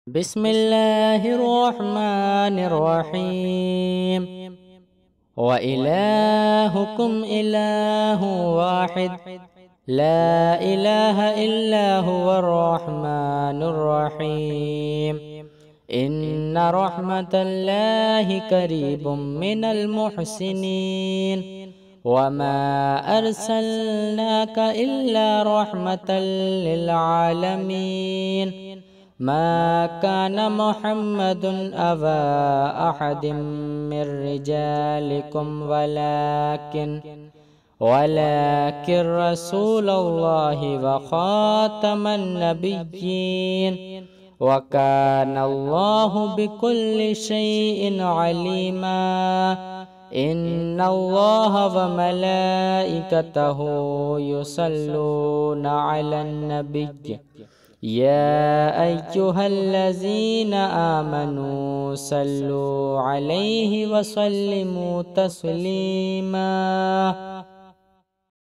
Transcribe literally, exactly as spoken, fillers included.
بسم الله الرحمن الرحيم. وإلهكم إله واحد لا إله إلا هو الرحمن الرحيم. إن رحمة الله قريب من المحسنين. وما أرسلناك إلا رحمة للعالمين. ما كان محمد أبا أحد من رجالكم ولكن ولكن رسول الله وخاتم النبيين. وكان الله بكل شيء عليما. إن الله وملائكته يصلون على النبي يا أيها الذين آمنوا صلوا عليه وسلموا تسليما.